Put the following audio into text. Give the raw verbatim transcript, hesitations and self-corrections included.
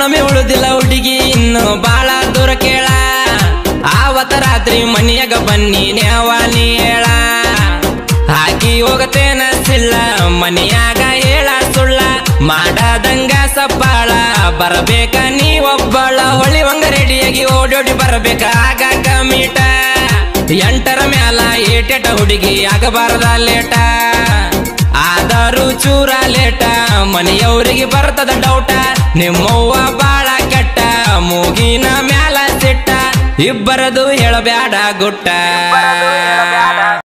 ನಮಿ ಉಳುದಿಲ್ಲ ಹುಡುಗಿ ಇನ್ನು ಬಾಳ ದೂರ ಕೇಳ ಆವತ್ತ ರಾತ್ರಿ ಮನಿಯಾಗ ಬನ್ನಿ ನೇವಾನಿ ಹೇಳ ಹಾಕಿ ಹೋಗತೇನ ಸಿಲ್ಲ ಮನಿಯಾಗ ಹೇಳ ಸುಳ್ಳ ಮಾಡದಂಗ ಸಪ್ಪಾಳ ಬರಬೇಕ ನೀವೊಬ್ಬಳ ಹೊಳಿ ಒಂಗ ರೆಡಿಯಾಗಿ ಓಡೋಡಿ ಬರಬೇಕ ಆಗಾಗ ಮೀಟ ಎಂಟರ ಮ್ಯಾಲ ಏಟೆಟ ಹುಡುಗಿ ಆಗಬಾರದ ಲೇಟ ಆದರೂ ಚೂರ ಲೇಟ ಮನೆಯವರಿಗೆ ಬರ್ತದ ಡೌಟ ನಿಮ್ಮವ್ವ ಬಾಳ ಕೆಟ್ಟ ಮೂಗಿನ ಮ್ಯಾಲ ಸಿಟ್ಟ ಇಬ್ಬರದು ಹೇಳಬ್ಯಾಡ ಗುಟ್ಟ